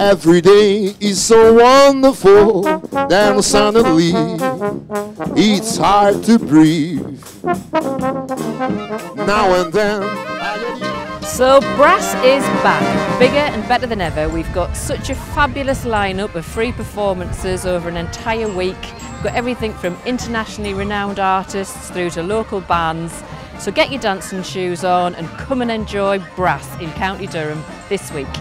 Every day is so wonderful, then suddenly it's hard to breathe. Now and then. So brass is back, bigger and better than ever. We've got such a fabulous lineup of free performances over an entire week. We've got everything from internationally renowned artists through to local bands. So get your dancing shoes on and come and enjoy brass in County Durham this week.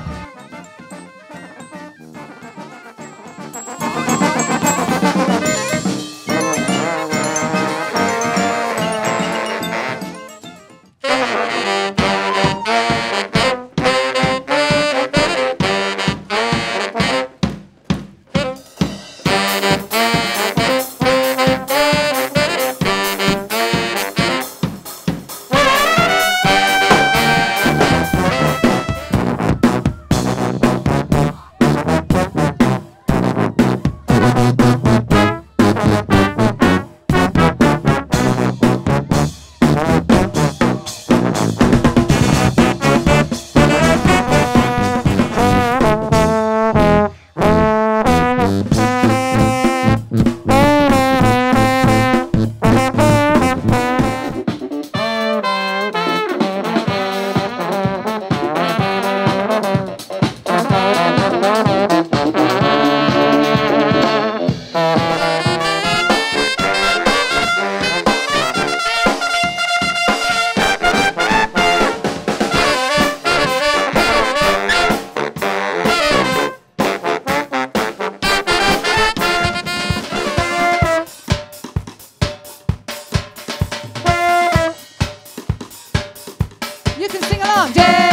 You can sing along.